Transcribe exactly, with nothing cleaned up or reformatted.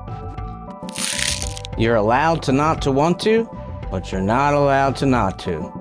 You're allowed to not to want to, but you're not allowed to not to.